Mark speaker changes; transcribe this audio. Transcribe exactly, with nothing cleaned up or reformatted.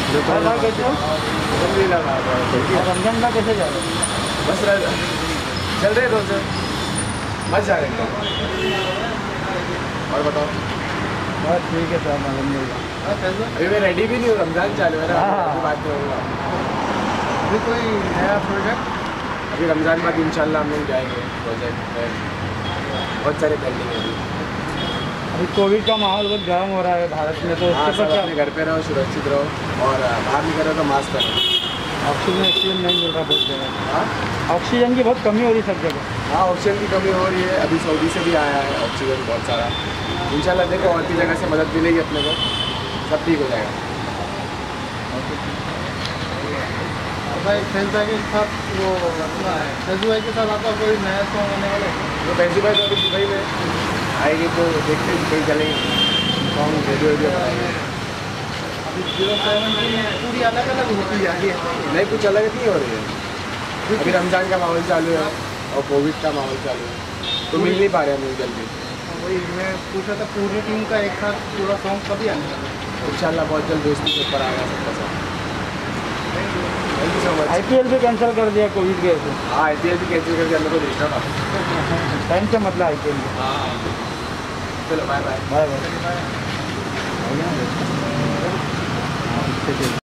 Speaker 1: और भाई कैसे हो? रमजान का कैसे जा रहे हो?
Speaker 2: बस चल रहे रोज मत जा रहे और बताओ।
Speaker 1: बस ठीक है सर, अलहमदिल्ला।
Speaker 2: अभी मैं रेडी भी नहीं हूँ, रमजान चालू है ना,
Speaker 1: हाँ।
Speaker 2: बात करूँगा।
Speaker 1: अभी कोई नया प्रोजेक्ट?
Speaker 2: अभी रमजान बाद इंशाल्लाह हम लोग जाएंगे प्रोजेक्ट में, बहुत सारे पेंडिंग है अभी।
Speaker 1: अभी कोविड का माहौल बहुत गर्म हो रहा है भारत में, तो
Speaker 2: हाँ,
Speaker 1: उसके
Speaker 2: सब
Speaker 1: पर
Speaker 2: अपने घर पे रहो, सुरक्षित रहो और बाहर निकल रहे हो तो मास्क पहनो।
Speaker 1: ऑक्सीजन ऑक्सीजन नहीं मिल रहा बहुत जगह।
Speaker 2: हाँ
Speaker 1: ऑक्सीजन की बहुत कमी हो रही सब जगह।
Speaker 2: हाँ, ऑक्सीजन की कमी हो रही है। अभी सऊदी से भी आया है ऑक्सीजन बहुत सारा। इंशाल्लाह देखो और भी जगह से मदद मिलेगी अपने को, सब ठीक हो जाएगा।
Speaker 1: भाई फैज भाई के साथ वो अपना है, फैजू भाई के साथ आपका कोई नया सॉन्ग आने वाला है?
Speaker 2: तो फैजी भाई तो अभी दुबई में आएगी तो देखते हैं कहीं चलेंगे, सॉन्ग वीडियो वीडियो बनाएंगे।
Speaker 1: अभी जीरो सेवन की पूरी अलग अलग होती जा रही है।
Speaker 2: नहीं, कुछ अलग नहीं हो रही है। अभी रमज़ान का माहौल चालू है और कोविड का माहौल चालू है, तो मिल नहीं पा रहे हम लोग जल्दी।
Speaker 1: वही मैं पूछा था, पूरी टीम का एक साथ पूरा सॉन्ग कभी आने वाला है?
Speaker 2: इंशाल्लाह बहुत जल्द दोस्ती के ऊपर आएगा सबका सब। Thank you so much.
Speaker 1: I P L भी कैंसिल कर दिया कोविड के वजह
Speaker 2: हाँ, आई पी एल भी कैंसिल करके हम लोग को देखना था।
Speaker 1: से। टाइम से मतलब आई पी एल में।
Speaker 2: हाँ, चलो बाय बाय
Speaker 1: बाय बाय।